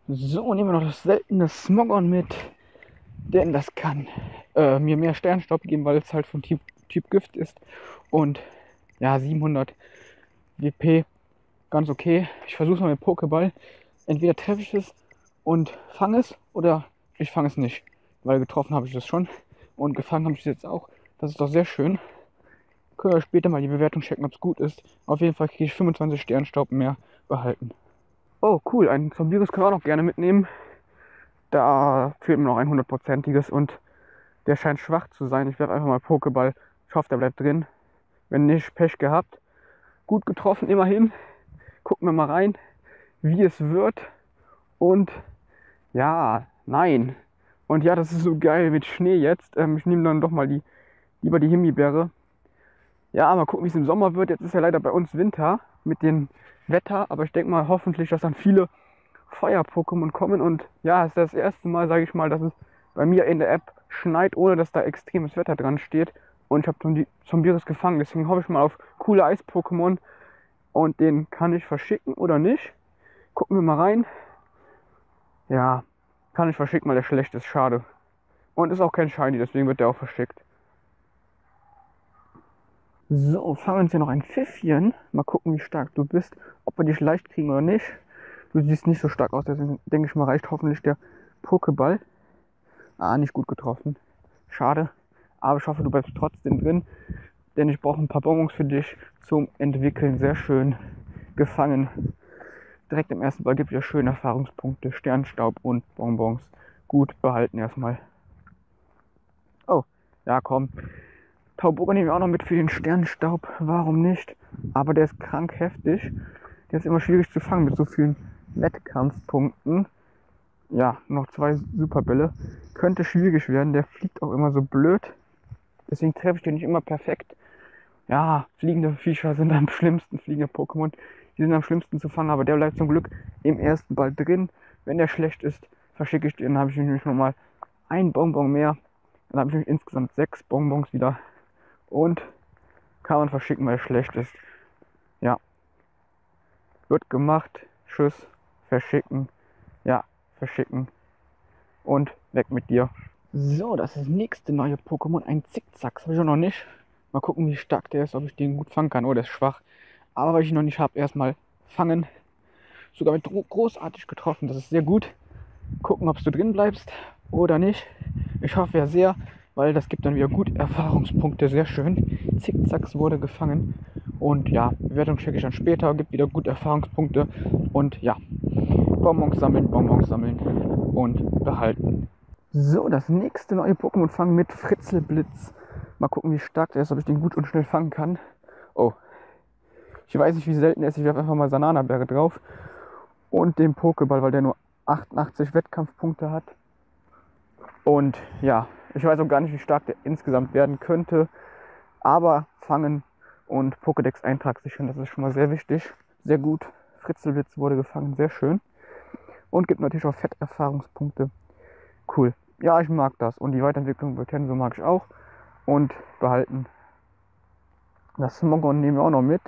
So, nehmen wir noch das seltene Smogon mit, denn das kann mir mehr Sternstaub geben, weil es halt von Typ Gift ist. Und ja, 700 WP, ganz okay. Ich versuche es mal mit Pokéball. Entweder treffe ich es und fange es oder ich fange es nicht, weil getroffen habe ich es schon und gefangen habe ich es jetzt auch. Das ist doch sehr schön. Können wir später mal die Bewertung checken, ob es gut ist. Auf jeden Fall kriege ich 25 Sternstaub mehr behalten. Oh cool, ein Zombiris können wir auch noch gerne mitnehmen. Da fehlt mir noch ein 100%iges und der scheint schwach zu sein. Ich werfe einfach mal Pokéball. Ich hoffe, der bleibt drin. Wenn nicht, Pech gehabt. Gut getroffen, immerhin. Gucken wir mal rein, wie es wird. Und ja, nein. Und ja, das ist so geil mit Schnee jetzt. Ich nehme dann doch mal lieber die Himbeere. Ja, mal gucken, wie es im Sommer wird. Jetzt ist ja leider bei uns Winter mit dem Wetter. Aber ich denke mal hoffentlich, dass dann viele Feuer-Pokémon kommen. Und ja, es ist das erste Mal, sage ich mal, dass es bei mir in der App schneit, ohne dass da extremes Wetter dran steht. Und ich habe die Zombiris gefangen. Deswegen hoffe ich mal auf coole Eis-Pokémon. Und den kann ich verschicken oder nicht. Gucken wir mal rein. Ja, kann ich verschicken, weil der schlecht ist. Schade. Und ist auch kein Shiny, deswegen wird der auch verschickt. So, fangen wir uns hier noch ein Pfiffchen. Mal gucken, wie stark du bist. Ob wir dich leicht kriegen oder nicht. Du siehst nicht so stark aus, deswegen denke ich mal, reicht hoffentlich der Pokéball. Ah, nicht gut getroffen. Schade. Aber ich hoffe, du bleibst trotzdem drin. Denn ich brauche ein paar Bonbons für dich zum Entwickeln. Sehr schön gefangen. Direkt im ersten Ball gibt es ja schöne Erfahrungspunkte. Sternstaub und Bonbons. Gut behalten erstmal. Oh, ja komm. Tauburger nehmen wir auch noch mit für den Sternstaub. Warum nicht? Aber der ist krank heftig. Der ist immer schwierig zu fangen mit so vielen Wettkampfpunkten. Ja, noch 2 Superbälle. Könnte schwierig werden. Der fliegt auch immer so blöd. Deswegen treffe ich den nicht immer perfekt. Ja, fliegende Viecher sind am schlimmsten. Fliegende Pokémon, die sind am schlimmsten zu fangen. Aber der bleibt zum Glück im ersten Ball drin. Wenn der schlecht ist, verschicke ich den. Dann habe ich nämlich nochmal ein Bonbon mehr. Dann habe ich nämlich insgesamt 6 Bonbons wieder. Und kann man verschicken, weil er schlecht ist. Ja. Wird gemacht. Tschüss. Verschicken. Ja, verschicken. Und weg mit dir. So, das ist das nächste neue Pokémon. Ein Zickzack. Das habe ich auch noch nicht. Mal gucken, wie stark der ist, ob ich den gut fangen kann. Oh, der ist schwach. Aber weil ich ihn noch nicht habe, erstmal fangen. Sogar mit großartig getroffen. Das ist sehr gut. Gucken, ob du drin bleibst oder nicht. Ich hoffe ja sehr, weil das gibt dann wieder gut Erfahrungspunkte. Sehr schön. Zickzacks wurde gefangen. Und ja, Bewertung checke ich dann später. Gibt wieder gut Erfahrungspunkte. Und ja, Bonbons sammeln und behalten. So, das nächste neue Pokémon fangen mit Fritzelblitz. Mal gucken, wie stark der ist, ob ich den gut und schnell fangen kann. Oh, ich weiß nicht, wie selten er ist. Ich werfe einfach mal Sananaberge drauf. Und den Pokéball, weil der nur 88 Wettkampfpunkte hat. Und ja, ich weiß auch gar nicht, wie stark der insgesamt werden könnte. Aber fangen und Pokédex-Eintrag sichern, das ist schon mal sehr wichtig. Sehr gut. Fritzelblitz wurde gefangen, sehr schön. Und gibt natürlich auch Fetterfahrungspunkte. Cool. Ja, ich mag das. Und die Weiterentwicklung bei Tenso mag ich auch. Und behalten. Das Smogon nehmen wir auch noch mit.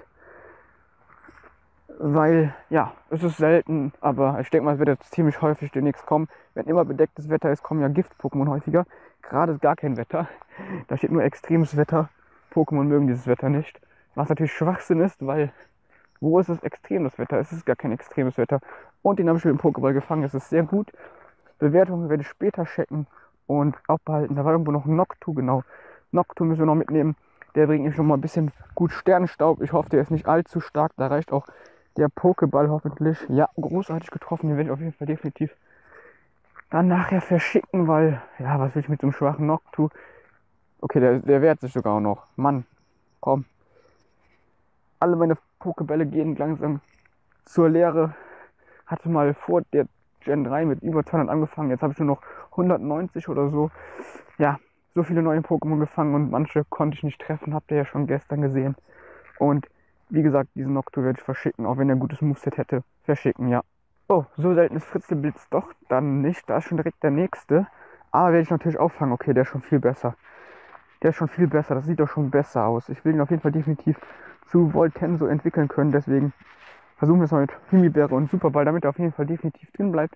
Weil, ja, es ist selten, aber ich denke mal, es wird jetzt ziemlich häufig demnächst kommen. Wenn immer bedecktes Wetter ist, kommen ja Gift-Pokémon häufiger. Gerade ist gar kein Wetter. Da steht nur extremes Wetter. Pokémon mögen dieses Wetter nicht. Was natürlich Schwachsinn ist, weil wo ist es extrem, das Wetter? Es ist gar kein extremes Wetter. Und den habe ich mit dem Pokéball gefangen. Es ist sehr gut. Bewertungen werde ich später checken und auch behalten. Da war irgendwo noch ein Noctu, genau. Noctu müssen wir noch mitnehmen. Der bringt mir schon mal ein bisschen gut Sternstaub. Ich hoffe, der ist nicht allzu stark. Da reicht auch der Pokéball hoffentlich. Ja, großartig getroffen. Den werde ich auf jeden Fall definitiv dann nachher verschicken, weil, ja, was will ich mit so einem schwachen Noctu? Okay, der wehrt sich sogar auch noch. Mann, komm. Alle meine Pokébälle gehen langsam zur Leere. Hatte mal vor der Gen 3 mit über 200 angefangen. Jetzt habe ich nur noch 190 oder so. Ja, so viele neue Pokémon gefangen und manche konnte ich nicht treffen. Habt ihr ja schon gestern gesehen. Und wie gesagt, diesen Noctu werde ich verschicken, auch wenn er ein gutes Moveset hätte. Verschicken, ja. Oh, so selten ist Fritzelblitz doch dann nicht. Da ist schon direkt der nächste. Aber werde ich natürlich auffangen. Okay, der ist schon viel besser. Der ist schon viel besser. Das sieht doch schon besser aus. Ich will ihn auf jeden Fall definitiv zu Voltenso entwickeln können. Deswegen versuchen wir es mal mit Himbeere und Superball, damit er auf jeden Fall definitiv drin bleibt.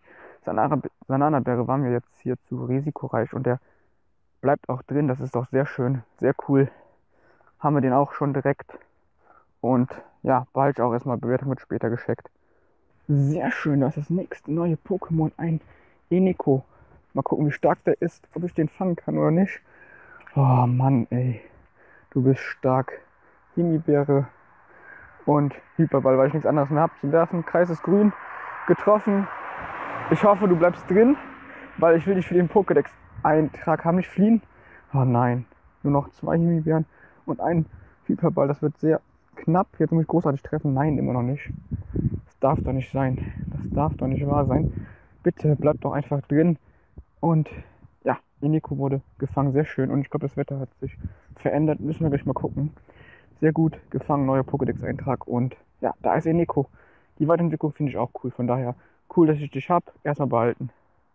Sananaberry waren wir jetzt hier zu risikoreich und der bleibt auch drin. Das ist doch sehr schön, sehr cool. Haben wir den auch schon direkt. Und ja, behalte ich auch erstmal, Bewertung wird später gescheckt. Sehr schön, das ist das nächste neue Pokémon, ein Eniko. Mal gucken, wie stark der ist, ob ich den fangen kann oder nicht. Oh Mann, ey. Du bist stark. Himbeere und Hyperball, weil ich nichts anderes mehr habe zu werfen. Kreis ist grün, getroffen. Ich hoffe, du bleibst drin, weil ich will dich für den Pokédex-Eintrag haben. Nicht fliehen. Oh nein, nur noch 2 Himbeeren und ein Hyperball. Das wird sehr knapp. Jetzt muss ich großartig treffen. Nein, immer noch nicht. Das darf doch nicht sein. Das darf doch nicht wahr sein. Bitte bleib doch einfach drin. Und ja, Eniko wurde gefangen. Sehr schön. Und ich glaube, das Wetter hat sich verändert. Müssen wir gleich mal gucken. Sehr gut gefangen. Neuer Pokédex-Eintrag. Und ja, da ist Eniko. Die Weiterentwicklung finde ich auch cool. Von daher cool, dass ich dich habe. Erstmal behalten.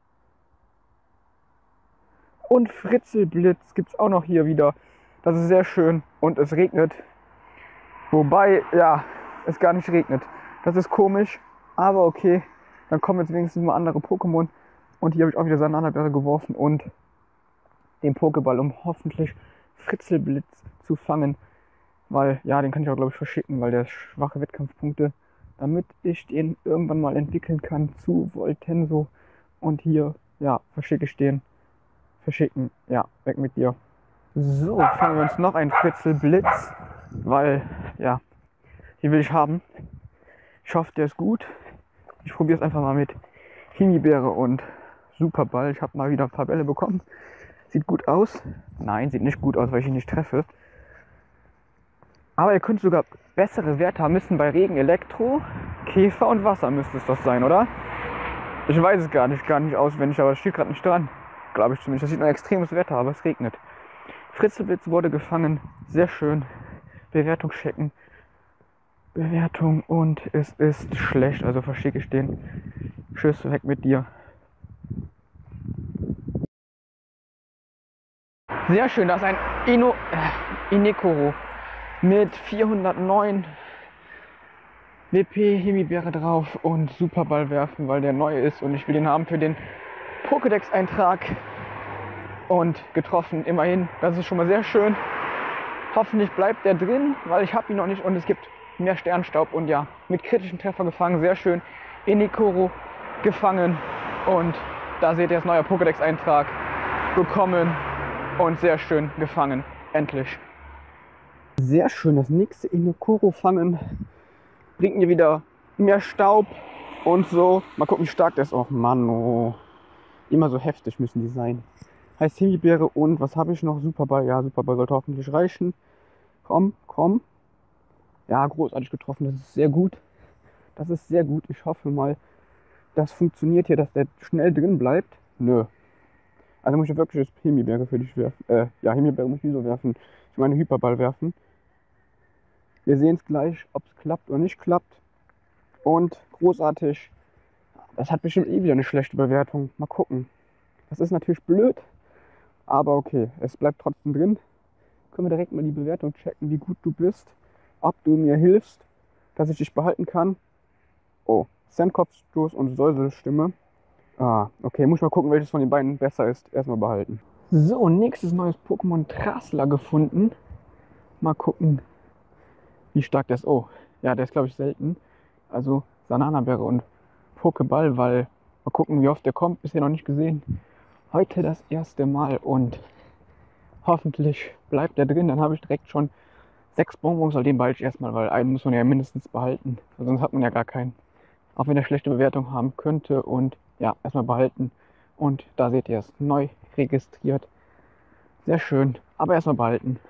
Und Fritzelblitz gibt es auch noch hier wieder. Das ist sehr schön. Und es regnet. Wobei, ja, es gar nicht regnet. Das ist komisch, aber okay. Dann kommen jetzt wenigstens mal andere Pokémon. Und hier habe ich auch wieder Sananaberry geworfen und den Pokéball, um hoffentlich Fritzelblitz zu fangen. Weil, ja, den kann ich auch, glaube ich, verschicken, weil der schwache Wettkampfpunkte, damit ich den irgendwann mal entwickeln kann zu Voltenso. Und hier, ja, verschicke ich den. Verschicken, ja, weg mit dir. So, fangen wir uns noch einen Fritzelblitz, weil, ja, die will ich haben. Ich hoffe, der ist gut. Ich probiere es einfach mal mit Himbeere und Superball. Ich habe mal wieder ein paar Bälle bekommen. Sieht gut aus. Nein, sieht nicht gut aus, weil ich ihn nicht treffe. Aber ihr könnt sogar bessere Werte haben müssen bei Regen, Elektro, Käfer und Wasser müsste es das sein, oder? Ich weiß es gar nicht auswendig, aber es steht gerade nicht dran. Glaube ich zumindest. Das sieht ein extremes Wetter, aber es regnet. Fritzelblitz wurde gefangen. Sehr schön. Bewertung checken. Bewertung und es ist schlecht, also verschicke ich den. Tschüss, weg mit dir. Sehr schön, da ist ein Inekoro mit 409 WP Himbeere drauf und Superball werfen, weil der neu ist und ich will den haben für den Pokédex-Eintrag. Und getroffen, immerhin. Das ist schon mal sehr schön. Hoffentlich bleibt der drin, weil ich habe ihn noch nicht und es gibt mehr Sternstaub. Und ja, mit kritischen Treffer gefangen, sehr schön. Enekoro gefangen und da seht ihr das neue Pokédex-Eintrag bekommen und sehr schön gefangen, endlich. Sehr schön, das nächste Enekoro fangen bringt mir wieder mehr Staub und so. Mal gucken, wie stark der ist. Oh Mann, oh. Immer so heftig müssen die sein. Heißt Himbeere und was habe ich noch? Superball. Ja, Superball sollte hoffentlich reichen. Komm, komm. Ja, großartig getroffen. Das ist sehr gut. Das ist sehr gut. Ich hoffe mal, das funktioniert hier, dass der schnell drin bleibt. Nö. Also muss ich wirklich das Himbeere für dich werfen. Ja, Himbeere muss ich wieso werfen? Ich meine Hyperball werfen. Wir sehen es gleich, ob es klappt oder nicht klappt. Und großartig. Das hat bestimmt eh wieder eine schlechte Bewertung. Mal gucken. Das ist natürlich blöd. Aber okay, es bleibt trotzdem drin. Können wir direkt mal die Bewertung checken, wie gut du bist. Ob du mir hilfst, dass ich dich behalten kann. Oh, Sandkopfstoß und Säuselstimme. Ah, okay, muss ich mal gucken, welches von den beiden besser ist. Erstmal behalten. So, nächstes neues Pokémon Trasler gefunden. Mal gucken, wie stark der ist. Oh, ja, der ist glaube ich selten. Also Sananaberry und Pokéball, weil mal gucken, wie oft der kommt. Bisher noch nicht gesehen. Heute das erste Mal und hoffentlich bleibt er drin. Dann habe ich direkt schon 6 Bonbons, den behalte ich erstmal, weil einen muss man ja mindestens behalten. Sonst hat man ja gar keinen. Auch wenn er schlechte Bewertung haben könnte und ja, erstmal behalten. Und da seht ihr es, neu registriert. Sehr schön, aber erstmal behalten.